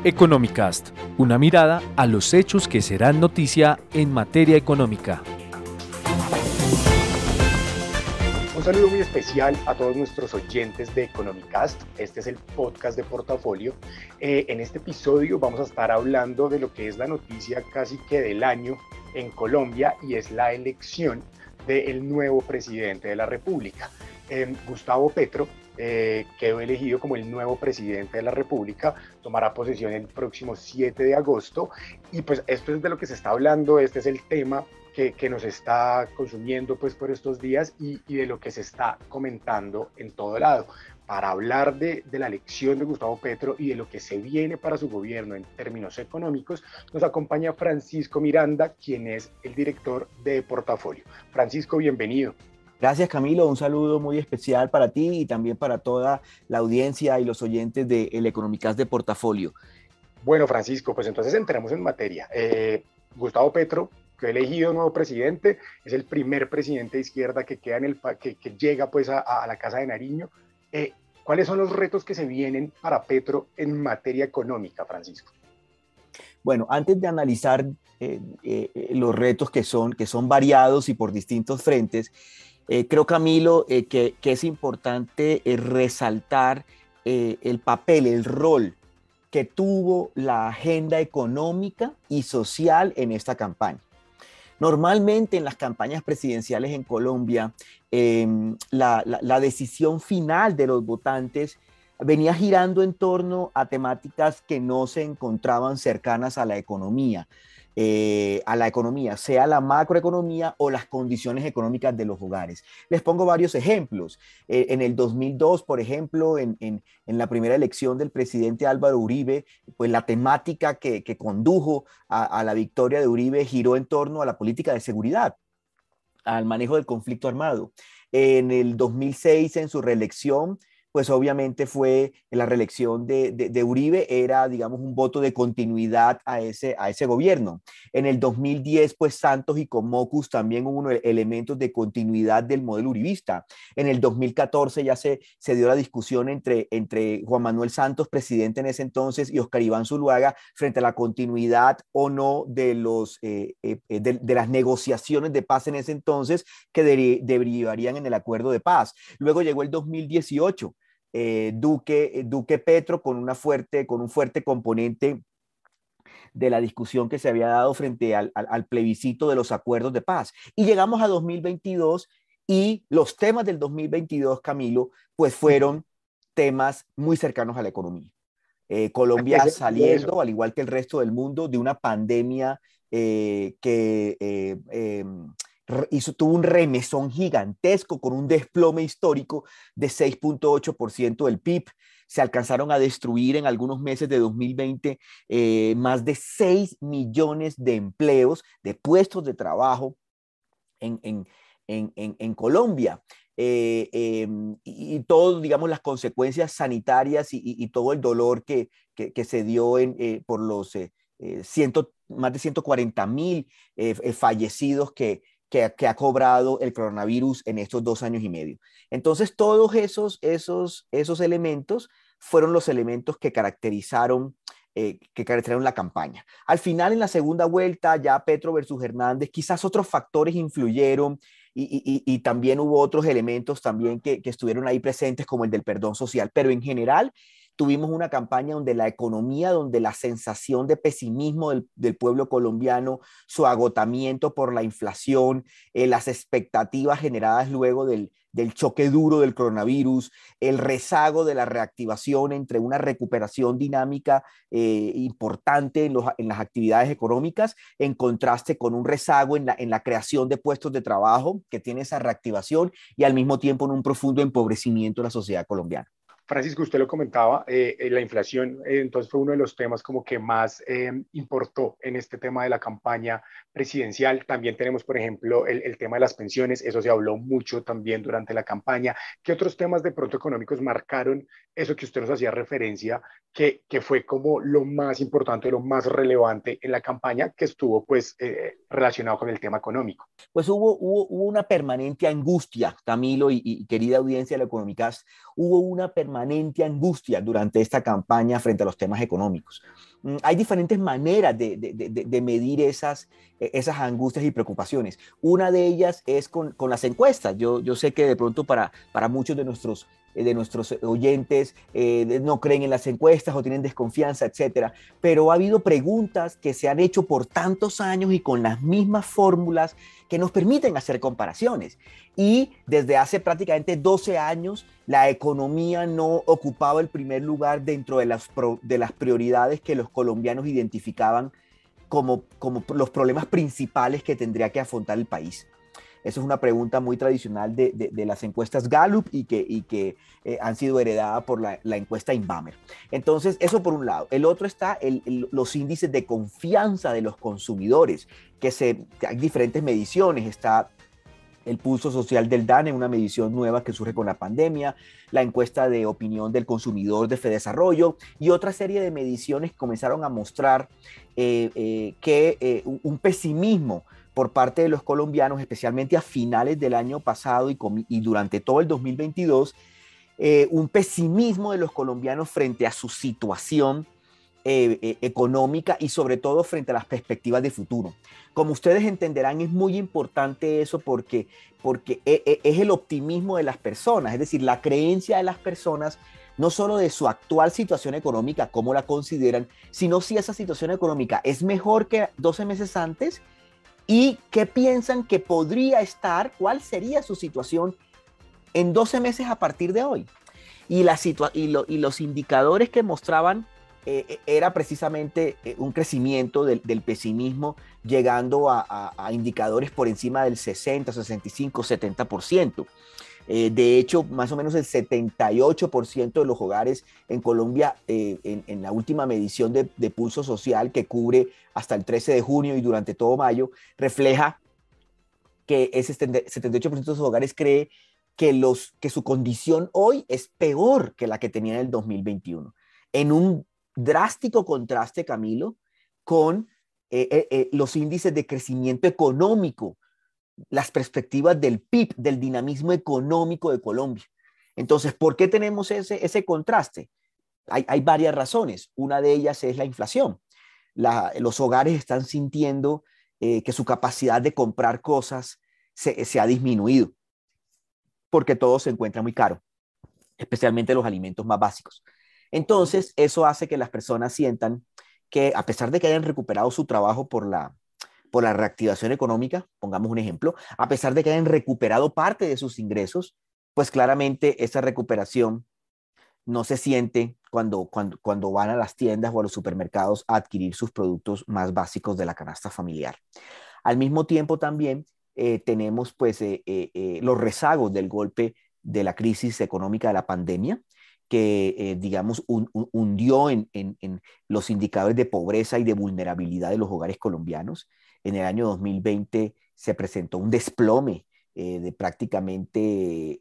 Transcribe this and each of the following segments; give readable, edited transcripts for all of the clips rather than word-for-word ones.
Economicast, una mirada a los hechos que serán noticia en materia económica. Un saludo muy especial a todos nuestros oyentes de Economicast. Este es el podcast de Portafolio. En este episodio vamos a estar hablando de lo que es la noticia casi que del año en Colombia, y es la elección del nuevo presidente de la República. Gustavo Petro quedó elegido como el nuevo presidente de la República, tomará posesión el próximo 7 de agosto, y pues esto es de lo que se está hablando, este es el tema que nos está consumiendo pues por estos días y de lo que se está comentando en todo lado. Para hablar de la elección de Gustavo Petro y de lo que se viene para su gobierno en términos económicos, nos acompaña Francisco Miranda, quien es el director de Portafolio. Francisco, bienvenido. Gracias, Camilo. Un saludo muy especial para ti y también para toda la audiencia y los oyentes de El Economicast de Portafolio. Bueno, Francisco, pues entonces entremos en materia. Gustavo Petro, que ha elegido nuevo presidente, es el primer presidente de izquierda que queda que llega pues a la Casa de Nariño. ¿Cuáles son los retos que se vienen para Petro en materia económica, Francisco? Bueno, antes de analizar los retos que son variados y por distintos frentes, creo, Camilo, que es importante resaltar el papel, el rol que tuvo la agenda económica y social en esta campaña. Normalmente en las campañas presidenciales en Colombia, la decisión final de los votantes venía girando en torno a temáticas que no se encontraban cercanas a la economía, sea la macroeconomía o las condiciones económicas de los hogares. Les pongo varios ejemplos. En el 2002, por ejemplo, en la primera elección del presidente Álvaro Uribe, pues la temática que condujo a la victoria de Uribe giró en torno a la política de seguridad, al manejo del conflicto armado. En el 2006, en su reelección, pues obviamente fue la reelección de Uribe, era, digamos, un voto de continuidad a ese gobierno. En el 2010, pues Santos y Comocus también hubo elementos de continuidad del modelo uribista. En el 2014 ya se dio la discusión entre Juan Manuel Santos, presidente en ese entonces, y Óscar Iván Zuluaga, frente a la continuidad o no de las negociaciones de paz en ese entonces, que derivarían en el acuerdo de paz. Luego llegó el 2018. Duque Petro con un fuerte componente de la discusión que se había dado frente al plebiscito de los acuerdos de paz. Y llegamos a 2022 y los temas del 2022, Camilo, pues fueron temas muy cercanos a la economía. Colombia saliendo, al igual que el resto del mundo, de una pandemia tuvo un remesón gigantesco con un desplome histórico de 6.8% del PIB. Se alcanzaron a destruir en algunos meses de 2020 más de 6 millones de empleos, de puestos de trabajo en Colombia. Y todo, digamos, las consecuencias sanitarias y todo el dolor que se dio por los más de 140,000 fallecidos que ha cobrado el coronavirus en estos 2 años y medio. Entonces, todos esos elementos fueron los elementos que caracterizaron la campaña. Al final, en la segunda vuelta, ya Petro versus Hernández, quizás otros factores influyeron y también hubo otros elementos también que estuvieron ahí presentes, como el del perdón social, pero en general tuvimos una campaña donde la economía, donde la sensación de pesimismo del pueblo colombiano, su agotamiento por la inflación, las expectativas generadas luego del choque duro del coronavirus, el rezago de la reactivación entre una recuperación dinámica importante en las actividades económicas, en contraste con un rezago en la creación de puestos de trabajo que tiene esa reactivación, y al mismo tiempo en un profundo empobrecimiento de la sociedad colombiana. Francisco, usted lo comentaba, la inflación entonces fue uno de los temas como que más importó en este tema de la campaña presidencial. También tenemos, por ejemplo, el tema de las pensiones, eso se habló mucho también durante la campaña. ¿Qué otros temas de pronto económicos marcaron eso que usted nos hacía referencia, que fue como lo más importante, lo más relevante en la campaña, que estuvo pues relacionado con el tema económico? Pues hubo una permanente angustia, Camilo y querida audiencia de la Economicast, hubo una permanente permanente angustia durante esta campaña frente a los temas económicos. Hay diferentes maneras de medir esas angustias y preocupaciones. Una de ellas es con las encuestas. Yo sé que de pronto para muchos de nuestros oyentes no creen en las encuestas o tienen desconfianza, etcétera. Pero ha habido preguntas que se han hecho por tantos años y con las mismas fórmulas que nos permiten hacer comparaciones. Y desde hace prácticamente 12 años, la economía no ocupaba el primer lugar dentro de las prioridades que los colombianos identificaban como los problemas principales que tendría que afrontar el país. Eso es una pregunta muy tradicional de las encuestas Gallup y que han sido heredadas por la encuesta Inbamer. Entonces, eso por un lado. El otro está los índices de confianza de los consumidores, que hay diferentes mediciones. Está el pulso social del DANE, una medición nueva que surge con la pandemia, la encuesta de opinión del consumidor de Fedesarrollo y otra serie de mediciones que comenzaron a mostrar un pesimismo por parte de los colombianos, especialmente a finales del año pasado y durante todo el 2022, un pesimismo de los colombianos frente a su situación económica y sobre todo frente a las perspectivas de futuro. Como ustedes entenderán, es muy importante eso porque es el optimismo de las personas, es decir, la creencia de las personas no solo de su actual situación económica, cómo la consideran, sino si esa situación económica es mejor que 12 meses antes y qué piensan que podría estar, cuál sería su situación en 12 meses a partir de hoy. Y los indicadores que mostraban era precisamente un crecimiento del pesimismo, llegando a indicadores por encima del 60, 65, 70%. De hecho, más o menos el 78% de los hogares en Colombia, en la última medición de pulso social que cubre hasta el 13 de junio y durante todo mayo, refleja que ese 78% de los hogares cree que su condición hoy es peor que la que tenía en el 2021. En un drástico contraste, Camilo, con los índices de crecimiento económico, las perspectivas del PIB, del dinamismo económico de Colombia. Entonces, ¿por qué tenemos ese contraste? Hay varias razones. Una de ellas es la inflación. Los hogares están sintiendo que su capacidad de comprar cosas se ha disminuido porque todo se encuentra muy caro, especialmente los alimentos más básicos. Entonces, eso hace que las personas sientan que a pesar de que hayan recuperado su trabajo por la reactivación económica, pongamos un ejemplo, a pesar de que hayan recuperado parte de sus ingresos, pues claramente esa recuperación no se siente cuando van a las tiendas o a los supermercados a adquirir sus productos más básicos de la canasta familiar. Al mismo tiempo también tenemos pues los rezagos del golpe de la crisis económica de la pandemia, que digamos hundió en los indicadores de pobreza y de vulnerabilidad de los hogares colombianos. En el año 2020 se presentó un desplome de prácticamente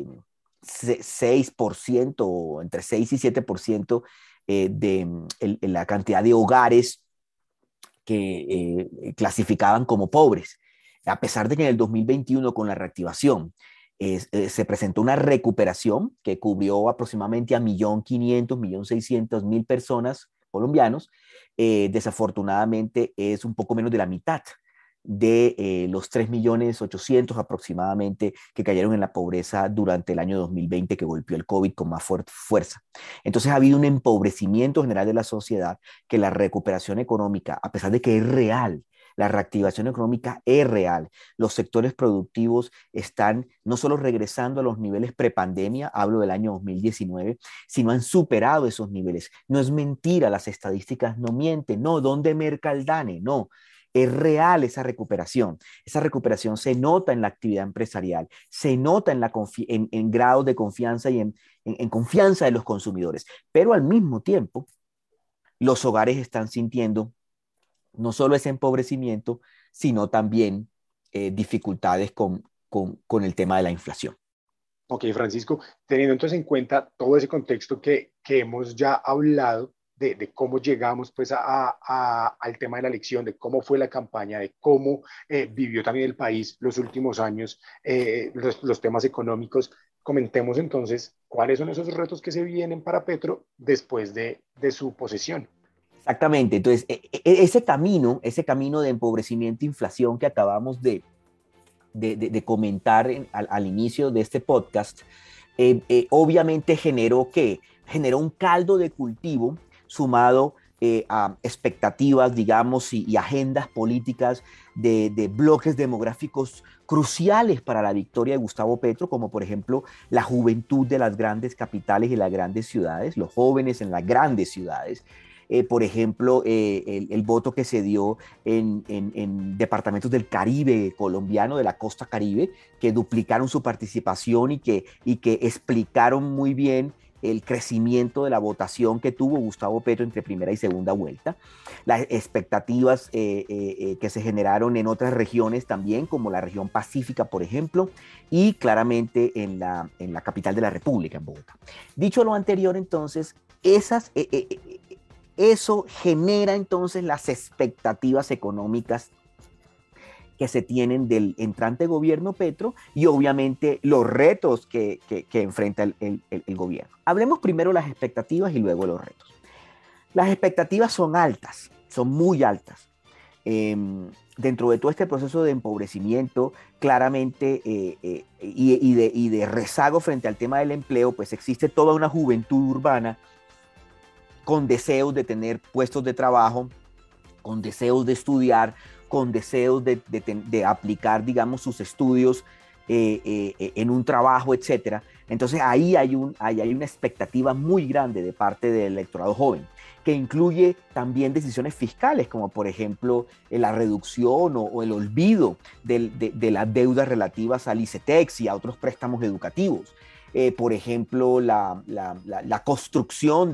6%, entre 6 y 7% la cantidad de hogares que clasificaban como pobres. A pesar de que en el 2021 con la reactivación se presentó una recuperación que cubrió aproximadamente a 1.500.000, 1.600.000 personas colombianos, desafortunadamente es un poco menos de la mitad de los 3.800.000 aproximadamente que cayeron en la pobreza durante el año 2020 que golpeó el COVID con más fuerza. Entonces ha habido un empobrecimiento general de la sociedad que la recuperación económica, a pesar de que es real, la reactivación económica es real. Los sectores productivos están no solo regresando a los niveles prepandemia, hablo del año 2019, sino han superado esos niveles. No es mentira, las estadísticas no mienten, no, ¿dónde merca el DANE? No. Es real esa recuperación. Esa recuperación se nota en la actividad empresarial, se nota en grados de confianza y en confianza de los consumidores. Pero al mismo tiempo, los hogares están sintiendo no solo ese empobrecimiento, sino también dificultades con el tema de la inflación. Ok, Francisco, teniendo entonces en cuenta todo ese contexto que hemos ya hablado, de cómo llegamos pues al tema de la elección, de cómo fue la campaña, de cómo vivió también el país los últimos años, los temas económicos. comentemos entonces cuáles son esos retos que se vienen para Petro después de su posesión. Exactamente. Entonces, ese camino de empobrecimiento e inflación que acabamos de comentar al inicio de este podcast, obviamente generó un caldo de cultivo sumado a expectativas, digamos, y agendas políticas de bloques demográficos cruciales para la victoria de Gustavo Petro, como por ejemplo la juventud de las grandes capitales y las grandes ciudades, los jóvenes en las grandes ciudades. Por ejemplo, el voto que se dio en departamentos del Caribe colombiano, de la costa Caribe, que duplicaron su participación y que explicaron muy bien el crecimiento de la votación que tuvo Gustavo Petro entre primera y segunda vuelta, las expectativas que se generaron en otras regiones también, como la región pacífica, por ejemplo, y claramente en la capital de la República, en Bogotá. Dicho lo anterior, entonces, eso genera entonces las expectativas económicas que se tienen del entrante gobierno Petro y obviamente los retos que enfrenta el gobierno. Hablemos primero de las expectativas y luego de los retos. Las expectativas son altas, son muy altas. Dentro de todo este proceso de empobrecimiento, claramente, y de rezago frente al tema del empleo, pues existe toda una juventud urbana con deseos de tener puestos de trabajo, con deseos de estudiar, con deseos de aplicar, digamos, sus estudios en un trabajo, etcétera. Entonces ahí hay una expectativa muy grande de parte del electorado joven, que incluye también decisiones fiscales, como por ejemplo la reducción o el olvido de las deudas relativas al ICETEX y a otros préstamos educativos. Por ejemplo, la construcción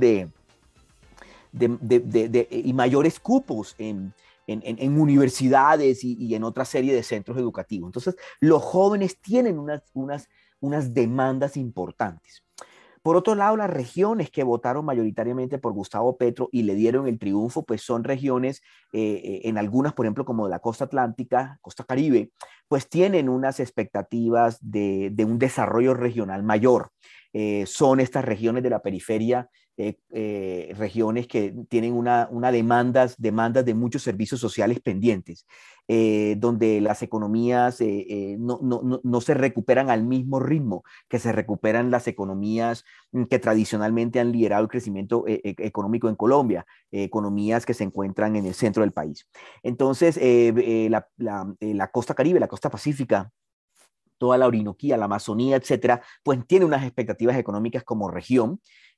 y mayores cupos en universidades y en otra serie de centros educativos. Entonces, los jóvenes tienen unas demandas importantes. Por otro lado, las regiones que votaron mayoritariamente por Gustavo Petro y le dieron el triunfo, pues son regiones, en algunas, por ejemplo, como la costa atlántica, costa Caribe, pues tienen unas expectativas de un desarrollo regional mayor. Son estas regiones de la periferia, regiones que tienen una demandas de muchos servicios sociales pendientes, donde las economías no se recuperan al mismo ritmo que se recuperan las economías que tradicionalmente han liderado el crecimiento económico en Colombia, economías que se encuentran en el centro del país. Entonces, la costa Caribe, la costa Pacífica, toda la Orinoquía, la Amazonía, etcétera, pues tiene unas expectativas económicas como región,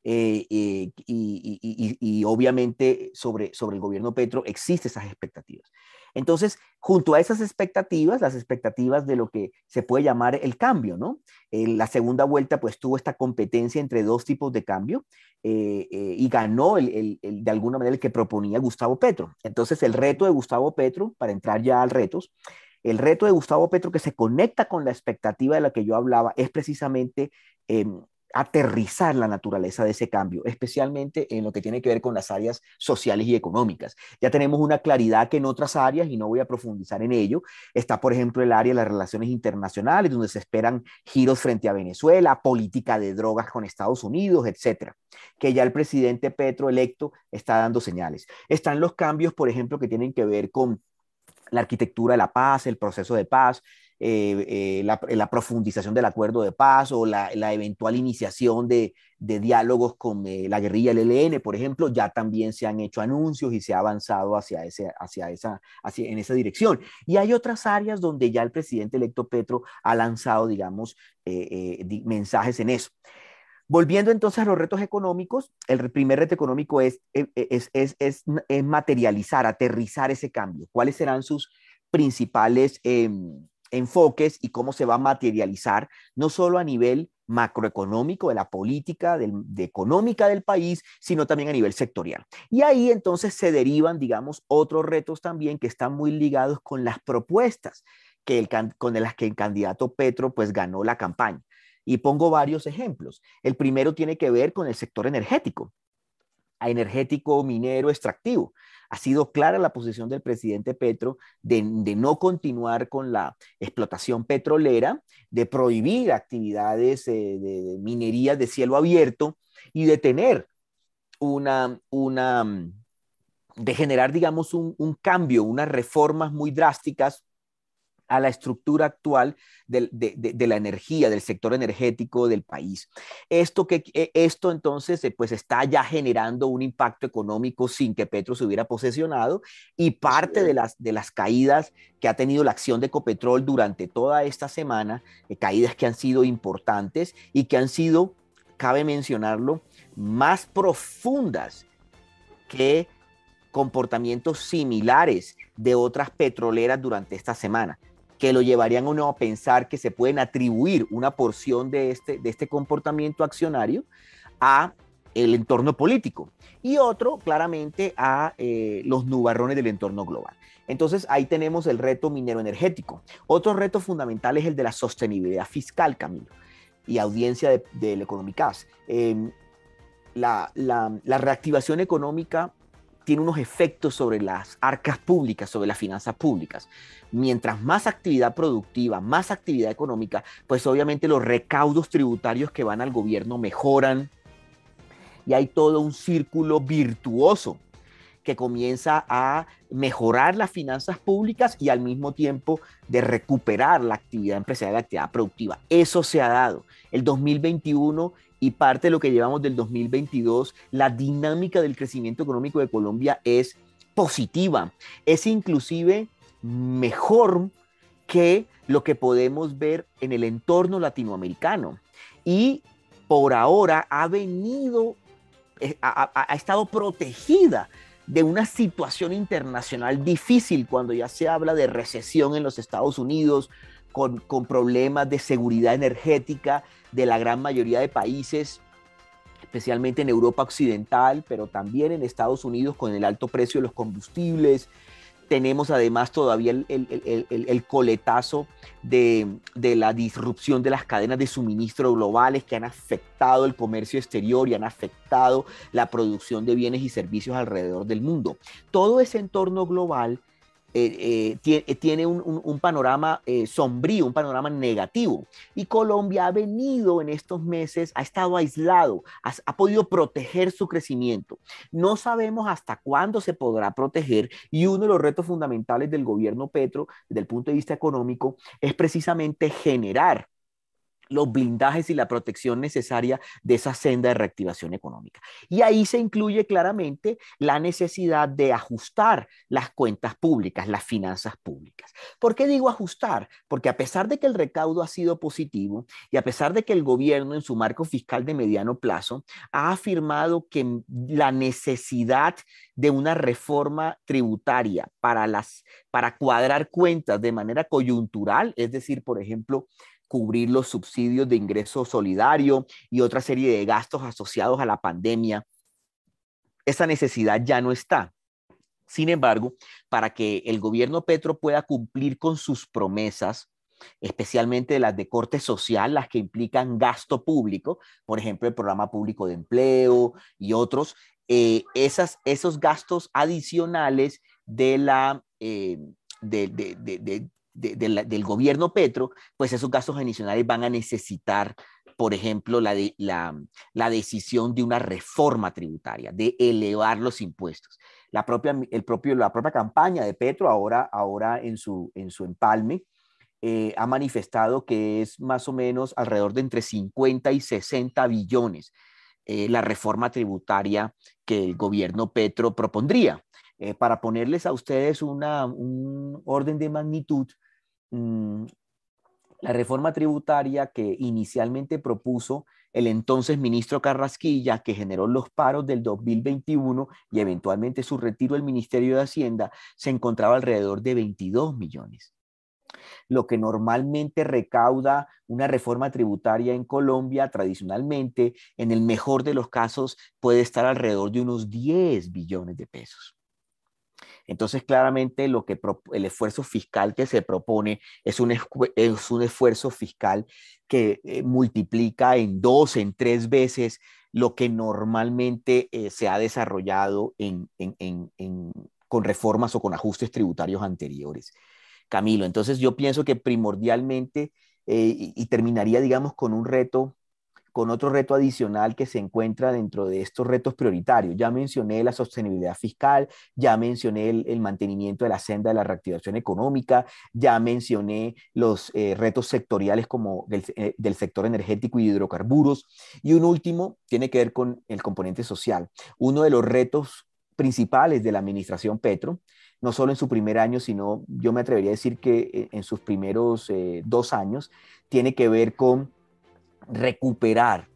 y obviamente sobre el gobierno Petro existen esas expectativas. Entonces, junto a esas expectativas, las expectativas de lo que se puede llamar el cambio, ¿no? La segunda vuelta pues tuvo esta competencia entre dos tipos de cambio, y ganó de alguna manera el que proponía Gustavo Petro. Entonces, el reto de Gustavo Petro, para entrar ya al retos, el reto de Gustavo Petro, que se conecta con la expectativa de la que yo hablaba, es precisamente aterrizar la naturaleza de ese cambio, especialmente en lo que tiene que ver con las áreas sociales y económicas. Ya tenemos una claridad que en otras áreas, y no voy a profundizar en ello, está, por ejemplo, el área de las relaciones internacionales, donde se esperan giros frente a Venezuela, política de drogas con Estados Unidos, etcétera, que ya el presidente Petro electo está dando señales. Están los cambios, por ejemplo, que tienen que ver con la arquitectura de la paz, el proceso de paz, la profundización del acuerdo de paz o la eventual iniciación de diálogos con la guerrilla del ELN, por ejemplo, ya también se han hecho anuncios y se ha avanzado en esa dirección. Y hay otras áreas donde ya el presidente electo Petro ha lanzado, digamos, mensajes en eso. Volviendo entonces a los retos económicos, el primer reto económico es materializar, aterrizar ese cambio. ¿Cuáles serán sus principales enfoques y cómo se va a materializar, no solo a nivel macroeconómico de la política económica del país, sino también a nivel sectorial? Y ahí entonces se derivan, digamos, otros retos también que están muy ligados con las propuestas con las que el candidato Petro pues ganó la campaña. Y pongo varios ejemplos. El primero tiene que ver con el sector energético. energético, minero, extractivo. Ha sido clara la posición del presidente Petro de no continuar con la explotación petrolera, de prohibir actividades de minería de cielo abierto y de tener de generar, digamos, un cambio, unas reformas muy drásticas a la estructura actual de la energía, del sector energético del país. Esto entonces pues está ya generando un impacto económico sin que Petro se hubiera posesionado, y parte de las caídas que ha tenido la acción de Ecopetrol durante toda esta semana, caídas que han sido importantes y que han sido, cabe mencionarlo, más profundas que comportamientos similares de otras petroleras durante esta semana, que lo llevarían a uno a pensar que se pueden atribuir una porción de este comportamiento accionario a el entorno político y otro claramente a los nubarrones del entorno global. Entonces ahí tenemos el reto minero energético. Otro reto fundamental es el de la sostenibilidad fiscal, Camilo, y audiencia del Economicast. La reactivación económica tiene unos efectos sobre las arcas públicas, sobre las finanzas públicas. Mientras más actividad productiva, más actividad económica, pues obviamente los recaudos tributarios que van al gobierno mejoran y hay todo un círculo virtuoso que comienza a mejorar las finanzas públicas y al mismo tiempo de recuperar la actividad empresarial, la actividad productiva. Eso se ha dado. El 2021 y parte de lo que llevamos del 2022, la dinámica del crecimiento económico de Colombia es positiva, es inclusive mejor que lo que podemos ver en el entorno latinoamericano. Y por ahora ha estado protegida de una situación internacional difícil cuando ya se habla de recesión en los Estados Unidos, con problemas de seguridad energética de la gran mayoría de países, especialmente en Europa Occidental, pero también en Estados Unidos con el alto precio de los combustibles. Tenemos además todavía el coletazo de la disrupción de las cadenas de suministro globales que han afectado el comercio exterior y han afectado la producción de bienes y servicios alrededor del mundo. Todo ese entorno global tiene un panorama sombrío, un panorama negativo. Y Colombia ha venido en estos meses, ha estado aislado, ha podido proteger su crecimiento. No sabemos hasta cuándo se podrá proteger y uno de los retos fundamentales del gobierno Petro, desde el punto de vista económico, es precisamente generar los blindajes y la protección necesaria de esa senda de reactivación económica. Y ahí se incluye claramente la necesidad de ajustar las cuentas públicas, las finanzas públicas. ¿Por qué digo ajustar? Porque a pesar de que el recaudo ha sido positivo y a pesar de que el gobierno en su marco fiscal de mediano plazo ha afirmado que la necesidad de una reforma tributaria para cuadrar cuentas de manera coyuntural, es decir, por ejemplo, cubrir los subsidios de ingreso solidario y otra serie de gastos asociados a la pandemia, esa necesidad ya no está. Sin embargo, para que el gobierno Petro pueda cumplir con sus promesas, especialmente las de corte social, las que implican gasto público, por ejemplo, el programa público de empleo y otros, esos gastos adicionales del gobierno Petro, pues esos gastos adicionales van a necesitar, por ejemplo, la decisión de una reforma tributaria, de elevar los impuestos. La propia campaña de Petro, ahora en su empalme, ha manifestado que es más o menos alrededor de entre 50 y 60 billones la reforma tributaria que el gobierno Petro propondría. Para ponerles a ustedes un orden de magnitud, la reforma tributaria que inicialmente propuso el entonces ministro Carrasquilla, que generó los paros del 2021 y eventualmente su retiro del Ministerio de Hacienda, se encontraba alrededor de 22 millones. Lo que normalmente recauda una reforma tributaria en Colombia, tradicionalmente, en el mejor de los casos, puede estar alrededor de unos 10 billones de pesos. Entonces, claramente, el esfuerzo fiscal que se propone es un esfuerzo fiscal que multiplica en 2, en 3 veces lo que normalmente se ha desarrollado con reformas o con ajustes tributarios anteriores. Camilo, entonces yo pienso que primordialmente, y terminaría, digamos, con otro reto adicional que se encuentra dentro de estos retos prioritarios. Ya mencioné la sostenibilidad fiscal, ya mencioné el mantenimiento de la senda de la reactivación económica, ya mencioné los retos sectoriales como del sector energético y hidrocarburos, y un último tiene que ver con el componente social. Uno de los retos principales de la administración Petro, no solo en su primer año, sino yo me atrevería a decir que en sus primeros 2 años, tiene que ver con recuperar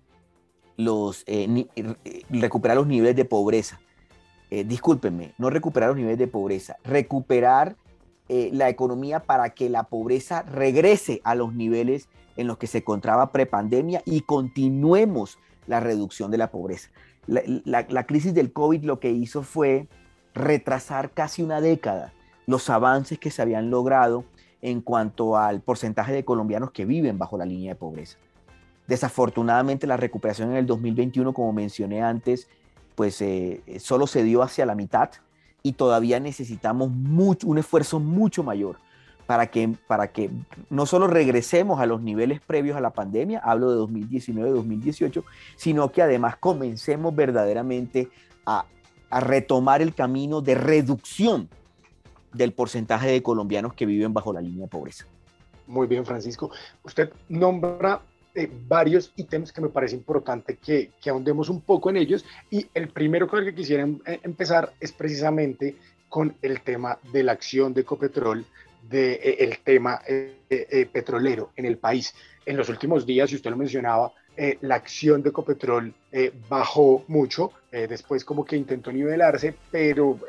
recuperar los niveles de pobreza. Discúlpenme, no recuperar los niveles de pobreza, recuperar la economía para que la pobreza regrese a los niveles en los que se encontraba prepandemia y continuemos la reducción de la pobreza. La crisis del COVID lo que hizo fue retrasar casi una década los avances que se habían logrado en cuanto al porcentaje de colombianos que viven bajo la línea de pobreza. Desafortunadamente, la recuperación en el 2021, como mencioné antes, pues solo se dio hacia la mitad y todavía necesitamos un esfuerzo mucho mayor para que no solo regresemos a los niveles previos a la pandemia, hablo de 2019-2018, sino que además comencemos verdaderamente a retomar el camino de reducción del porcentaje de colombianos que viven bajo la línea de pobreza. Muy bien, Francisco. Usted nombra varios ítems que me parece importante que ahondemos un poco en ellos, y el primero con el que quisiera empezar es precisamente con el tema de la acción de Ecopetrol, el tema petrolero en el país. En los últimos días, y usted lo mencionaba, la acción de Ecopetrol bajó mucho, después como que intentó nivelarse, pero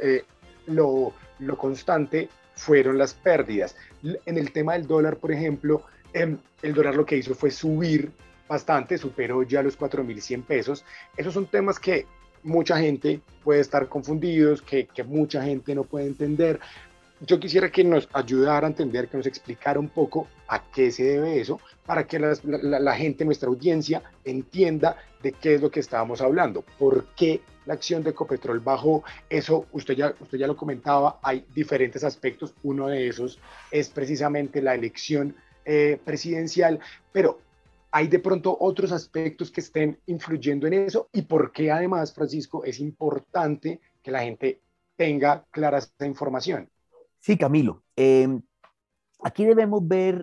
lo constante fueron las pérdidas. En el tema del dólar, por ejemplo, el dólar lo que hizo fue subir bastante, superó ya los 4.100 pesos. Esos son temas que mucha gente puede estar confundidos, que mucha gente no puede entender. Yo quisiera que nos ayudara a entender, que nos explicara un poco a qué se debe eso, para que la gente, nuestra audiencia, entienda de qué es lo que estábamos hablando, por qué la acción de Ecopetrol bajó. Eso usted ya lo comentaba, hay diferentes aspectos, uno de esos es precisamente la elección presidencial, pero hay de pronto otros aspectos que estén influyendo en eso, y por qué además, Francisco, es importante que la gente tenga clara esa información. Sí, Camilo. Aquí debemos ver,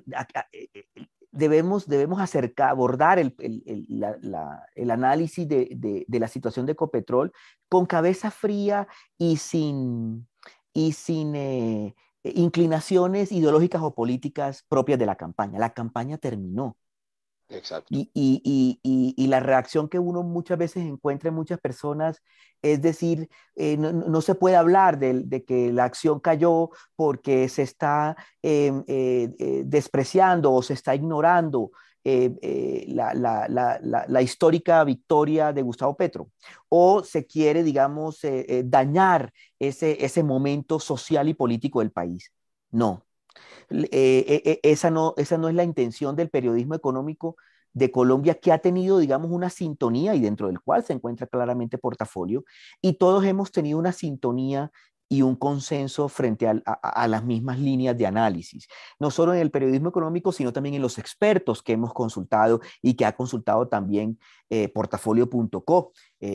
debemos abordar el análisis de la situación de Ecopetrol con cabeza fría y sin inclinaciones ideológicas o políticas propias de la campaña. La campaña terminó. Exacto. Y la reacción que uno muchas veces encuentra en muchas personas es decir, no se puede hablar de que la acción cayó porque se está despreciando o se está ignorando la histórica victoria de Gustavo Petro, o se quiere, digamos, dañar ese momento social y político del país. No. Esa no es la intención del periodismo económico de Colombia, que ha tenido, digamos, una sintonía y dentro del cual se encuentra claramente Portafolio, y todos hemos tenido una sintonía y un consenso frente a las mismas líneas de análisis, no solo en el periodismo económico, sino también en los expertos que hemos consultado y que ha consultado también portafolio.co,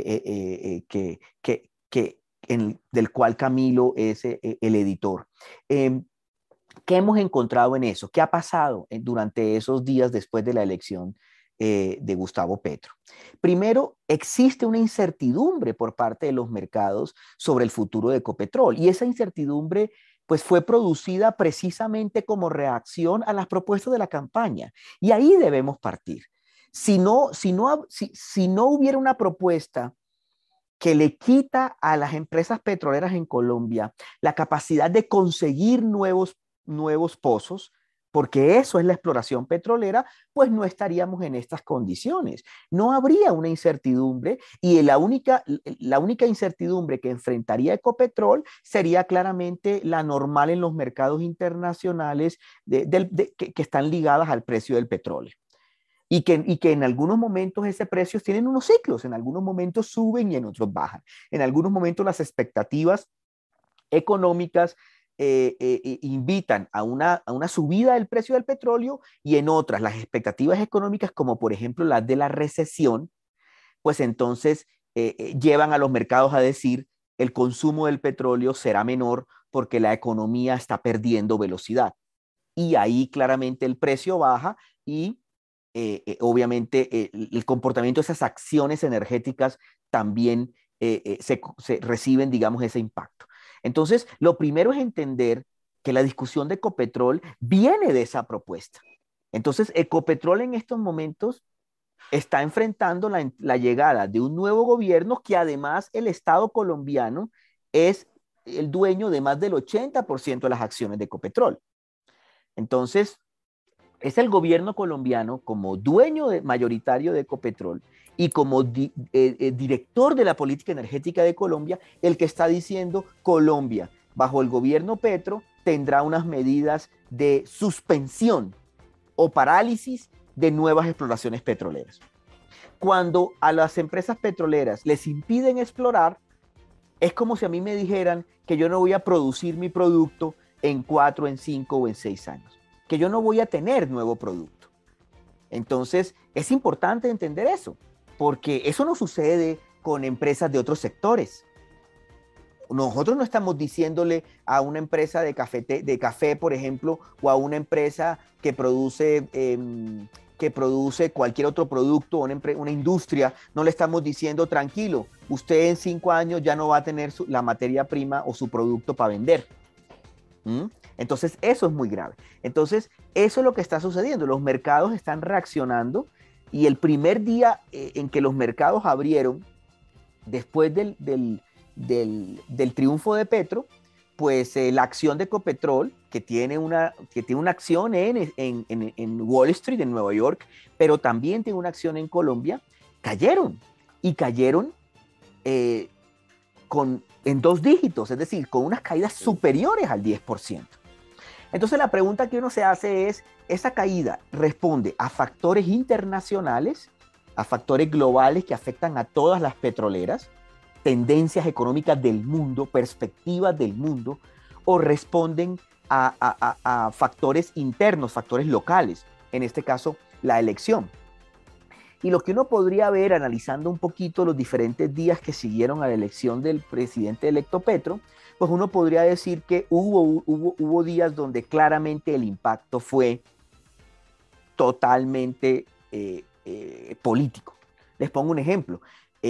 del cual Camilo es el editor. ¿Qué hemos encontrado en eso? ¿Qué ha pasado durante esos días después de la elección de Gustavo Petro? Primero, existe una incertidumbre por parte de los mercados sobre el futuro de Ecopetrol, y esa incertidumbre pues fue producida precisamente como reacción a las propuestas de la campaña, y ahí debemos partir. Si no hubiera una propuesta que le quita a las empresas petroleras en Colombia la capacidad de conseguir nuevos pozos, porque eso es la exploración petrolera, pues no estaríamos en estas condiciones. No habría una incertidumbre, y la única incertidumbre que enfrentaría Ecopetrol sería claramente la normal en los mercados internacionales que están ligadas al precio del petróleo. y que en algunos momentos ese precios tienen unos ciclos, en algunos momentos suben y en otros bajan. En algunos momentos las expectativas económicas invitan a una subida del precio del petróleo y en otras las expectativas económicas, como por ejemplo las de la recesión, pues entonces llevan a los mercados a decir el consumo del petróleo será menor porque la economía está perdiendo velocidad. Y ahí claramente el precio baja y obviamente el comportamiento de esas acciones energéticas también se reciben, digamos, ese impacto. Entonces, lo primero es entender que la discusión de Ecopetrol viene de esa propuesta. Entonces, Ecopetrol en estos momentos está enfrentando la llegada de un nuevo gobierno que además el Estado colombiano es el dueño de más del 80% de las acciones de Ecopetrol. Entonces, es el gobierno colombiano como dueño mayoritario de Ecopetrol y como director de la política energética de Colombia el que está diciendo Colombia, bajo el gobierno Petro, tendrá unas medidas de suspensión o parálisis de nuevas exploraciones petroleras. Cuando a las empresas petroleras les impiden explorar, es como si a mí me dijeran que yo no voy a producir mi producto en 4, en 5 o en 6 años, que yo no voy a tener nuevo producto. Entonces, es importante entender eso, porque eso no sucede con empresas de otros sectores. Nosotros no estamos diciéndole a una empresa de café, por ejemplo, o a una empresa que produce cualquier otro producto, una industria, no le estamos diciendo, tranquilo, usted en 5 años ya no va a tener la materia prima o su producto para vender. Entonces, eso es muy grave. Entonces, eso es lo que está sucediendo. Los mercados están reaccionando y el primer día en que los mercados abrieron, después del triunfo de Petro, pues la acción de Ecopetrol, que tiene una acción en Wall Street, en Nueva York, pero también tiene una acción en Colombia, cayeron. Y cayeron en 2 dígitos, es decir, con unas caídas superiores al 10%. Entonces la pregunta que uno se hace es, ¿esa caída responde a factores internacionales, a factores globales que afectan a todas las petroleras, tendencias económicas del mundo, perspectivas del mundo, o responden a factores internos, factores locales, en este caso la elección? Y lo que uno podría ver analizando un poquito los diferentes días que siguieron a la elección del presidente electo Petro, pues uno podría decir que hubo días donde claramente el impacto fue totalmente político. Les pongo un ejemplo.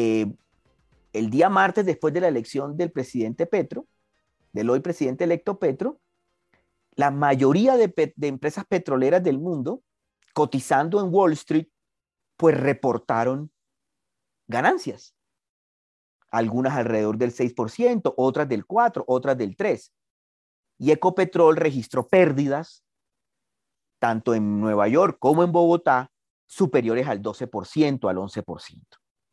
El día martes, después de la elección del presidente Petro, del hoy presidente electo Petro, la mayoría de empresas petroleras del mundo, cotizando en Wall Street, pues reportaron ganancias. Algunas alrededor del 6%, otras del 4%, otras del 3%. Y Ecopetrol registró pérdidas, tanto en Nueva York como en Bogotá, superiores al 12%, al 11%.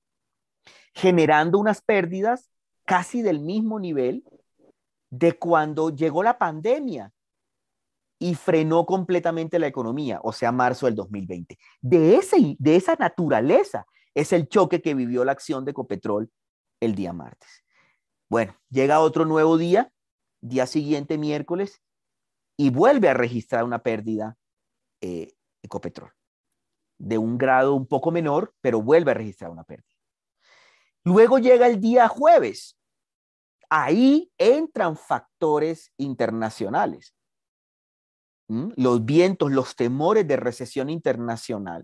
Generando unas pérdidas casi del mismo nivel de cuando llegó la pandemia y frenó completamente la economía, o sea, marzo del 2020. De esa naturaleza es el choque que vivió la acción de Ecopetrol el día martes. Bueno, llega otro nuevo día siguiente, miércoles, y vuelve a registrar una pérdida Ecopetrol, de un grado un poco menor, pero vuelve a registrar una pérdida. Luego llega el día jueves. Ahí entran factores internacionales. Los vientos, los temores de recesión internacional.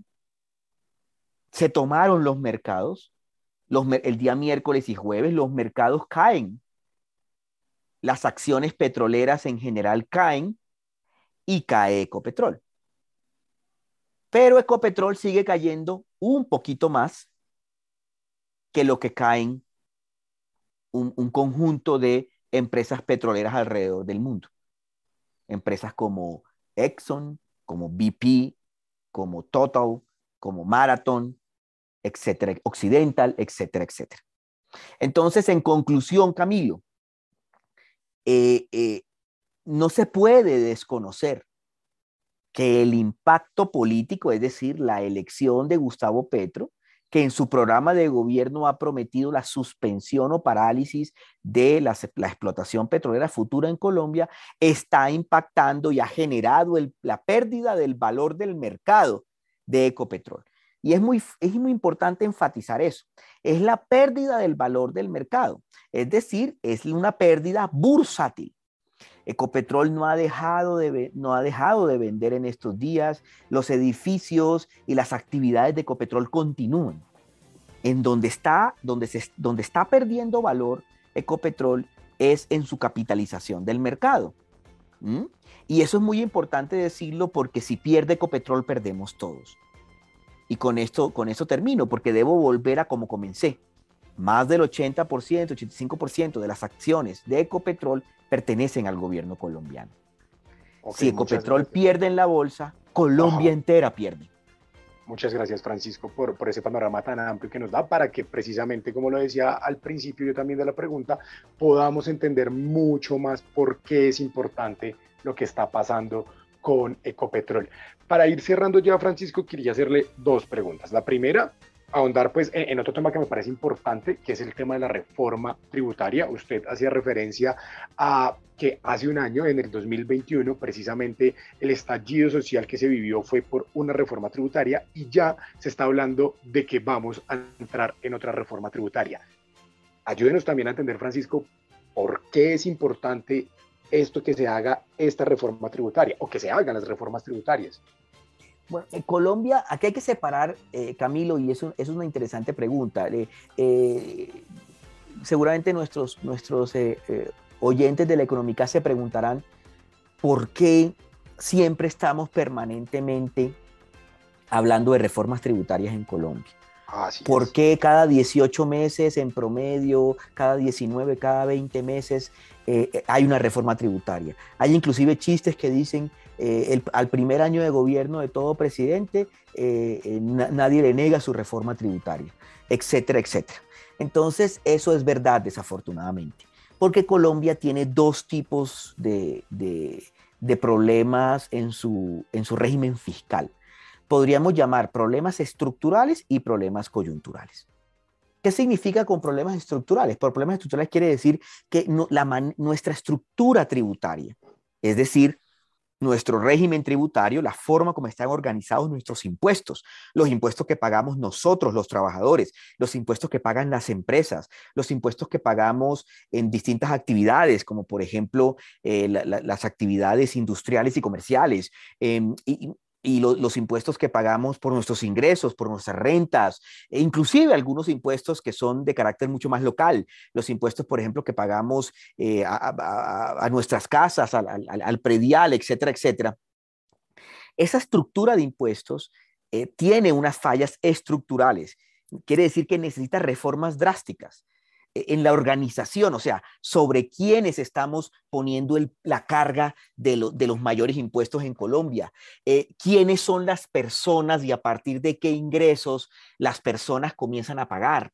Se tomaron los mercados. El día miércoles y jueves los mercados caen. Las acciones petroleras en general caen y cae Ecopetrol. Pero Ecopetrol sigue cayendo un poquito más que lo que caen un conjunto de empresas petroleras alrededor del mundo. Empresas como Exxon, como BP, como Total, como Marathon, etcétera, Occidental, etcétera, etcétera. Entonces, en conclusión, Camilo, no se puede desconocer que el impacto político, es decir, la elección de Gustavo Petro, que en su programa de gobierno ha prometido la suspensión o parálisis de la explotación petrolera futura en Colombia, está impactando y ha generado la pérdida del valor del mercado de Ecopetrol. Y es muy importante enfatizar eso. Es la pérdida del valor del mercado, es decir, es una pérdida bursátil. Ecopetrol no ha dejado de vender en estos días. Los edificios y las actividades de Ecopetrol continúan. En donde está perdiendo valor Ecopetrol es en su capitalización del mercado. ¿Mm? Y eso es muy importante decirlo, porque si pierde Ecopetrol, perdemos todos. Y con esto termino, porque debo volver a como comencé. Más del 80%, 85% de las acciones de Ecopetrol pertenecen al gobierno colombiano. Si Ecopetrol pierde en la bolsa, Colombia entera pierde. Muchas gracias, Francisco, por ese panorama tan amplio que nos da, para que precisamente, como lo decía al principio yo también de la pregunta, podamos entender mucho más por qué es importante lo que está pasando con Ecopetrol. Para ir cerrando ya, Francisco, quería hacerle dos preguntas. La primera, ahondar pues en otro tema que me parece importante, que es el tema de la reforma tributaria. Usted hacía referencia a que hace un año, en el 2021, precisamente el estallido social que se vivió fue por una reforma tributaria, y ya se está hablando de que vamos a entrar en otra reforma tributaria. Ayúdenos también a entender, Francisco, por qué es importante esto, que se haga esta reforma tributaria, o que se hagan las reformas tributarias. Bueno, en Colombia, aquí hay que separar, Camilo, y eso es una interesante pregunta. Seguramente nuestros oyentes de la Económica se preguntarán por qué siempre estamos permanentemente hablando de reformas tributarias en Colombia. ¿Por qué cada 18 meses en promedio, cada 19, cada 20 meses hay una reforma tributaria? Hay inclusive chistes que dicen al primer año de gobierno de todo presidente nadie le nega su reforma tributaria, etcétera, etcétera. Entonces eso es verdad, desafortunadamente, porque Colombia tiene dos tipos de problemas en su régimen fiscal. Podríamos llamar problemas estructurales y problemas coyunturales. ¿Qué significa con problemas estructurales? Por problemas estructurales quiere decir que nuestra estructura tributaria, es decir, nuestro régimen tributario, la forma como están organizados nuestros impuestos, los impuestos que pagamos nosotros, los trabajadores, los impuestos que pagan las empresas, los impuestos que pagamos en distintas actividades, como por ejemplo las actividades industriales y comerciales, y los impuestos que pagamos por nuestros ingresos, por nuestras rentas, e inclusive algunos impuestos que son de carácter mucho más local, los impuestos, por ejemplo, que pagamos a nuestras casas, al predial, etcétera, etcétera. Esa estructura de impuestos tiene unas fallas estructurales. Quiere decir que necesita reformas drásticas en la organización, o sea, sobre quiénes estamos poniendo la carga de los mayores impuestos en Colombia, quiénes son las personas y a partir de qué ingresos las personas comienzan a pagar,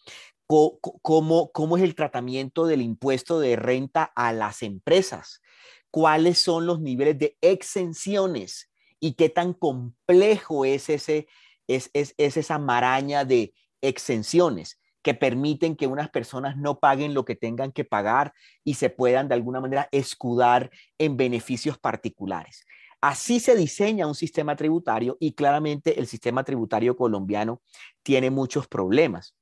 cómo es el tratamiento del impuesto de renta a las empresas, cuáles son los niveles de exenciones y qué tan complejo es esa maraña de exenciones que permiten que unas personas no paguen lo que tengan que pagar y se puedan de alguna manera escudar en beneficios particulares. Así se diseña un sistema tributario y claramente el sistema tributario colombiano tiene muchos problemas.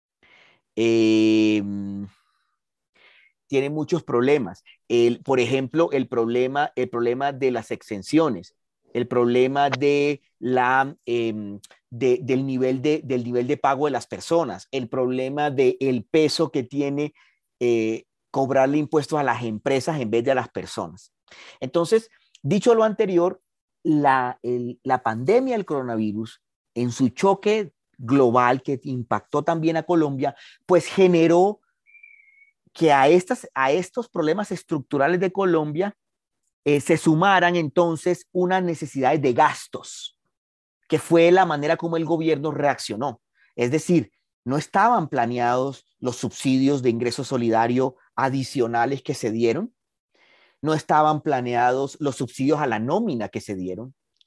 Tiene muchos problemas. Por ejemplo, el problema de las exenciones, el problema de del nivel de pago de las personas, el problema del peso que tiene cobrarle impuestos a las empresas en vez de a las personas. Entonces, dicho lo anterior, la pandemia del coronavirus, en su choque global que impactó también a Colombia, pues generó que a estos problemas estructurales de Colombia se sumaran entonces unas necesidades de gastos, que fue la manera como el gobierno reaccionó. Es decir, no estaban planeados los subsidios de ingreso solidario adicionales que se dieron, no estaban planeados los subsidios a la nómina que se dieron,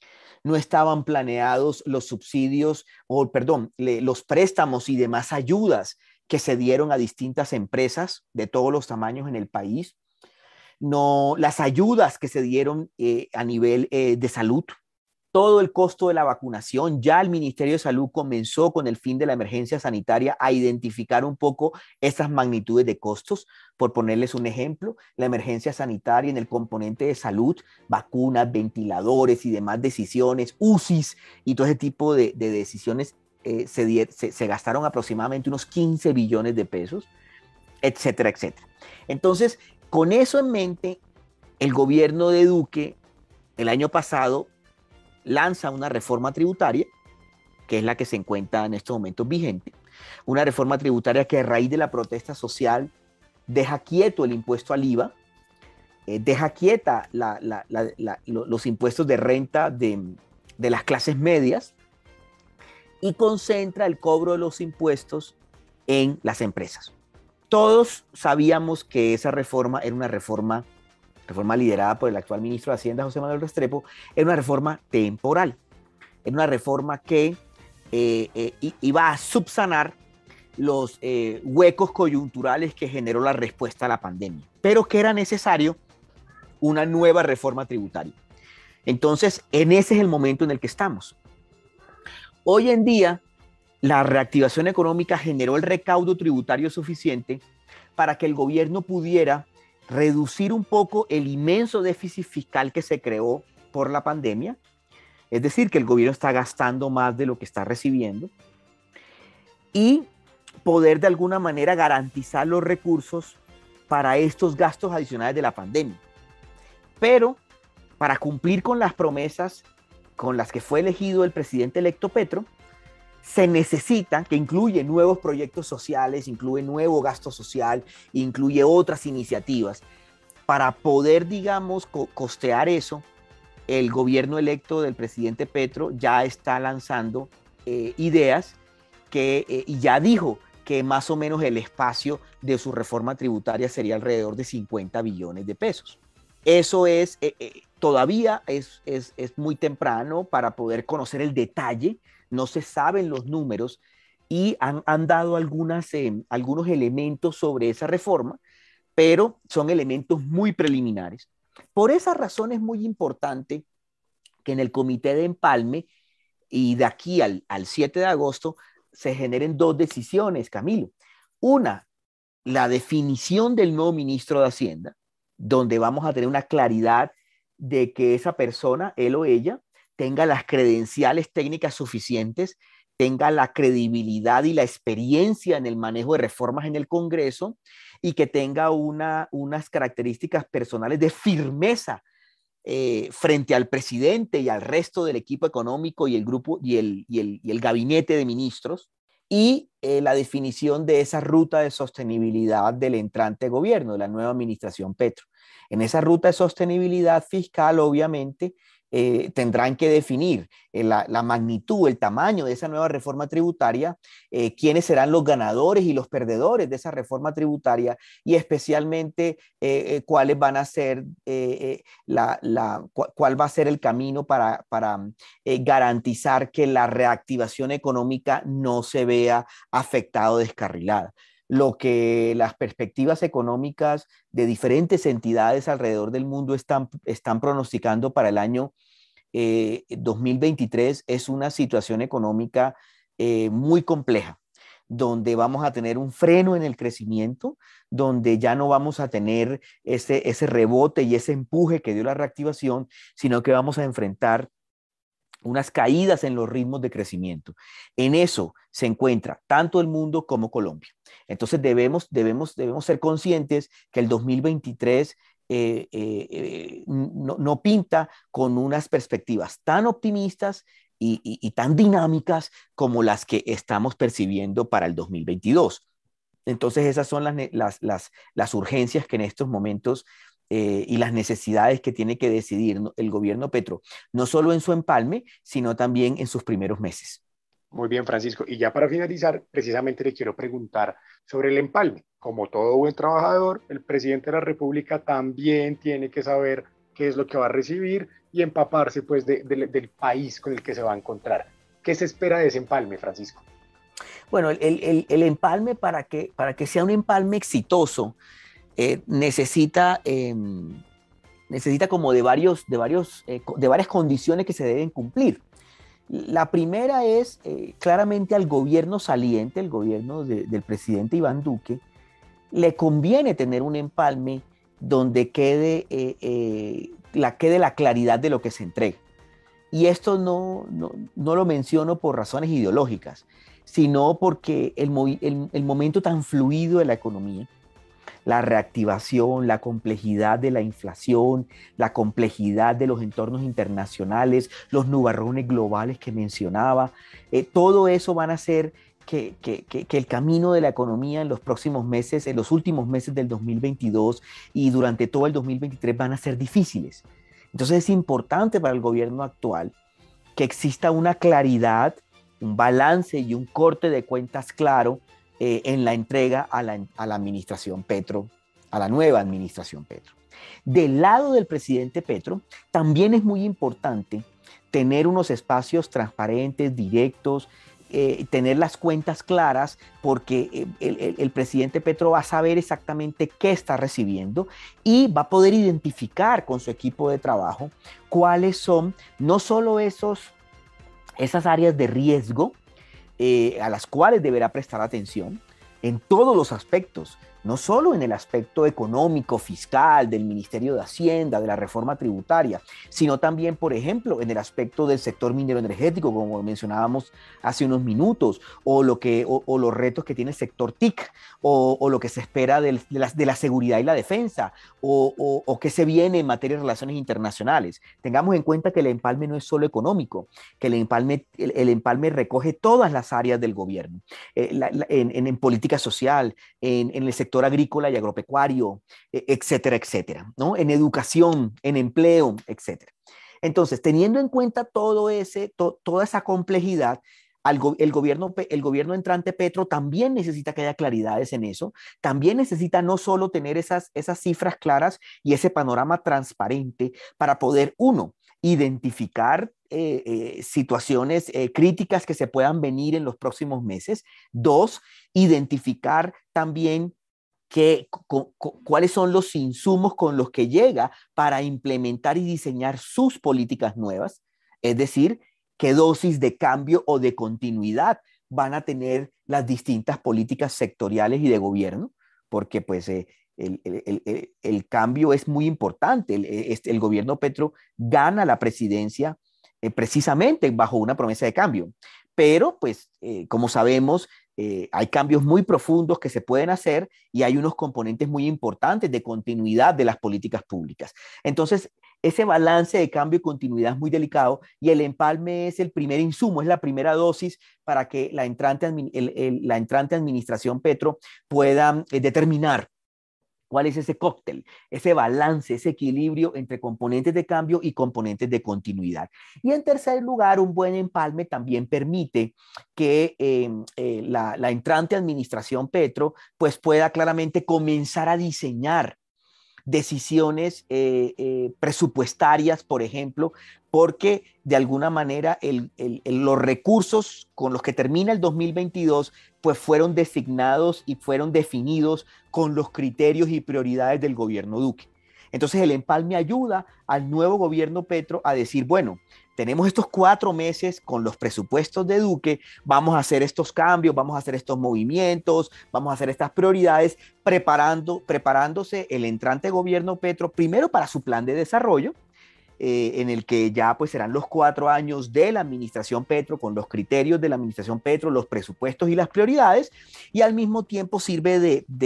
no estaban planeados los subsidios, los préstamos y demás ayudas que se dieron a distintas empresas de todos los tamaños en el país, no, las ayudas que se dieron a nivel de salud, todo el costo de la vacunación. Ya el Ministerio de Salud comenzó con el fin de la emergencia sanitaria a identificar un poco esas magnitudes de costos. Por ponerles un ejemplo, la emergencia sanitaria en el componente de salud, vacunas, ventiladores y demás decisiones, UCIs y todo ese tipo de decisiones, se gastaron aproximadamente unos 15 billones de pesos, etcétera, etcétera. Entonces, con eso en mente, el gobierno de Duque el año pasado lanza una reforma tributaria, que es la que se encuentra en estos momentos vigente, una reforma tributaria que a raíz de la protesta social deja quieto el impuesto al IVA, deja quieta los impuestos de renta de las clases medias y concentra el cobro de los impuestos en las empresas. Todos sabíamos que esa reforma era una reforma liderada por el actual ministro de Hacienda, José Manuel Restrepo, era una reforma temporal, era una reforma que iba a subsanar los huecos coyunturales que generó la respuesta a la pandemia, pero que era necesario una nueva reforma tributaria. Entonces, ese es el momento en el que estamos. Hoy en día, la reactivación económica generó el recaudo tributario suficiente para que el gobierno pudiera reducir un poco el inmenso déficit fiscal que se creó por la pandemia, es decir, que el gobierno está gastando más de lo que está recibiendo, y poder de alguna manera garantizar los recursos para estos gastos adicionales de la pandemia. Pero para cumplir con las promesas con las que fue elegido el presidente electo Petro, se necesita, que incluye nuevos proyectos sociales, incluye nuevo gasto social, incluye otras iniciativas. Para poder, digamos, costear eso, el gobierno electo del presidente Petro ya está lanzando ideas y ya dijo que más o menos el espacio de su reforma tributaria sería alrededor de 50 billones de pesos. Eso es, todavía es muy temprano para poder conocer el detalle, no se saben los números y han dado algunos elementos sobre esa reforma, pero son elementos muy preliminares. Por esa razón es muy importante que en el comité de empalme y de aquí al 7 de agosto se generen dos decisiones, Camilo. Una, la definición del nuevo ministro de Hacienda, donde vamos a tener una claridad de que esa persona, él o ella, tenga las credenciales técnicas suficientes, tenga la credibilidad y la experiencia en el manejo de reformas en el Congreso y que tenga unas características personales de firmeza frente al presidente y al resto del equipo económico y el grupo y el gabinete de ministros, y la definición de esa ruta de sostenibilidad del entrante gobierno, de la nueva administración Petro. En esa ruta de sostenibilidad fiscal, obviamente, tendrán que definir la magnitud, el tamaño de esa nueva reforma tributaria, quiénes serán los ganadores y los perdedores de esa reforma tributaria y especialmente cuáles van a ser, cuál va a ser el camino para garantizar que la reactivación económica no se vea afectada o descarrilada. Lo que las perspectivas económicas de diferentes entidades alrededor del mundo están pronosticando para el año 2023 es una situación económica muy compleja, donde vamos a tener un freno en el crecimiento, donde ya no vamos a tener ese rebote y ese empuje que dio la reactivación, sino que vamos a enfrentar unas caídas en los ritmos de crecimiento. En eso se encuentra tanto el mundo como Colombia. Entonces debemos ser conscientes que el 2023 no pinta con unas perspectivas tan optimistas y tan dinámicas como las que estamos percibiendo para el 2022. Entonces esas son las urgencias que en estos momentos y las necesidades que tiene que decidir el gobierno Petro, no solo en su empalme, sino también en sus primeros meses. Muy bien, Francisco. Y ya para finalizar, precisamente le quiero preguntar sobre el empalme. Como todo buen trabajador, el presidente de la República también tiene que saber qué es lo que va a recibir y empaparse pues del país con el que se va a encontrar. ¿Qué se espera de ese empalme, Francisco? Bueno, el empalme para que sea un empalme exitoso necesita como de varias condiciones que se deben cumplir. La primera es claramente al gobierno saliente, el gobierno del presidente Iván Duque, le conviene tener un empalme donde quede la claridad de lo que se entrega. Y esto no lo menciono por razones ideológicas, sino porque el momento tan fluido de la economía, la reactivación, la complejidad de la inflación, la complejidad de los entornos internacionales, los nubarrones globales que mencionaba, todo eso van a hacer que el camino de la economía en los próximos meses, en los últimos meses del 2022 y durante todo el 2023 van a ser difíciles. Entonces es importante para el gobierno actual que exista una claridad, un balance y un corte de cuentas claro en la entrega a la administración Petro, a la nueva administración Petro. Del lado del presidente Petro, también es muy importante tener unos espacios transparentes, directos, tener las cuentas claras, porque el presidente Petro va a saber exactamente qué está recibiendo y va a poder identificar con su equipo de trabajo cuáles son no solo esas áreas de riesgo a las cuales deberá prestar atención en todos los aspectos, no solo en el aspecto económico, fiscal, del Ministerio de Hacienda, de la reforma tributaria, sino también, por ejemplo, en el aspecto del sector minero energético, como mencionábamos hace unos minutos, o los retos que tiene el sector TIC, o lo que se espera de la seguridad y la defensa, o qué se viene en materia de relaciones internacionales. Tengamos en cuenta que el empalme no es solo económico, que el empalme recoge todas las áreas del gobierno, en política social, en el sector agrícola y agropecuario, etcétera, etcétera, ¿no? En educación, en empleo, etcétera. Entonces, teniendo en cuenta toda esa complejidad, el gobierno entrante Petro también necesita que haya claridades en eso, también necesita no solo tener esas cifras claras y ese panorama transparente para poder, uno, identificar situaciones críticas que se puedan venir en los próximos meses, dos, identificar también cuáles son los insumos con los que llega para implementar y diseñar sus políticas nuevas, es decir, qué dosis de cambio o de continuidad van a tener las distintas políticas sectoriales y de gobierno, porque pues el cambio es muy importante. El gobierno Petro gana la presidencia precisamente bajo una promesa de cambio, pero pues como sabemos, hay cambios muy profundos que se pueden hacer y hay unos componentes muy importantes de continuidad de las políticas públicas. Entonces, ese balance de cambio y continuidad es muy delicado y el empalme es el primer insumo, es la primera dosis para que la entrante administración Petro pueda determinar cuál es ese cóctel, ese balance, ese equilibrio entre componentes de cambio y componentes de continuidad. Y en tercer lugar, un buen empalme también permite que la entrante administración Petro pues pueda claramente comenzar a diseñar decisiones presupuestarias, por ejemplo, porque de alguna manera los recursos con los que termina el 2022 pues fueron designados y fueron definidos con los criterios y prioridades del gobierno Duque. Entonces el empalme ayuda al nuevo gobierno Petro a decir, bueno, tenemos estos 4 meses con los presupuestos de Duque, vamos a hacer estos cambios, vamos a hacer estos movimientos, vamos a hacer estas prioridades, preparándose el entrante gobierno Petro primero para su plan de desarrollo, en el que ya pues serán los 4 años de la administración Petro, con los criterios de la administración Petro, los presupuestos y las prioridades, y al mismo tiempo sirve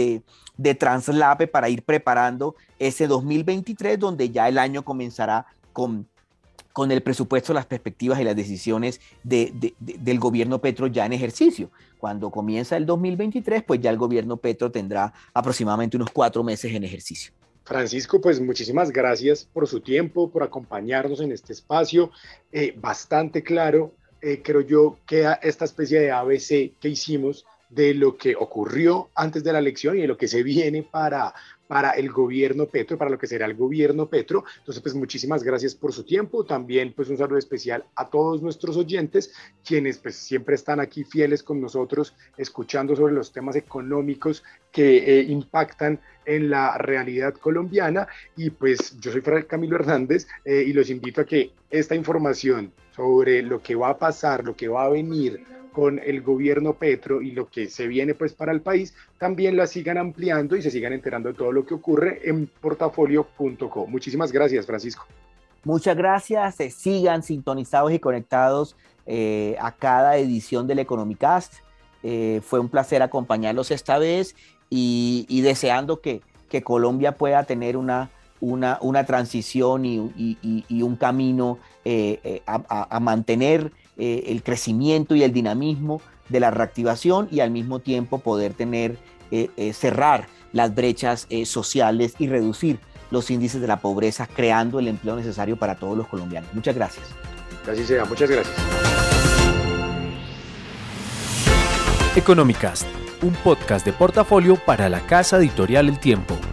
de traslape para ir preparando ese 2023, donde ya el año comenzará con el presupuesto, las perspectivas y las decisiones del gobierno Petro ya en ejercicio. Cuando comienza el 2023, pues ya el gobierno Petro tendrá aproximadamente unos 4 meses en ejercicio. Francisco, pues muchísimas gracias por su tiempo, por acompañarnos en este espacio. Bastante claro, creo yo, queda esta especie de ABC que hicimos de lo que ocurrió antes de la elección y de lo que se viene para para el gobierno Petro, para lo que será el gobierno Petro. Entonces, pues muchísimas gracias por su tiempo. También pues un saludo especial a todos nuestros oyentes, quienes pues siempre están aquí fieles con nosotros, escuchando sobre los temas económicos que impactan en la realidad colombiana. Y pues yo soy Fray Camilo Hernández y los invito a que esta información sobre lo que va a pasar, lo que va a venir con el gobierno Petro y lo que se viene pues para el país, también la sigan ampliando y se sigan enterando de todo lo que ocurre en portafolio.co. Muchísimas gracias, Francisco. Muchas gracias, sigan sintonizados y conectados a cada edición del Economicast. Fue un placer acompañarlos esta vez y deseando que Colombia pueda tener una transición y un camino a mantener el crecimiento y el dinamismo de la reactivación y al mismo tiempo poder cerrar las brechas sociales y reducir los índices de la pobreza, creando el empleo necesario para todos los colombianos. Muchas gracias. Así sea, muchas gracias. Economicast, un podcast de Portafolio para la casa editorial El Tiempo.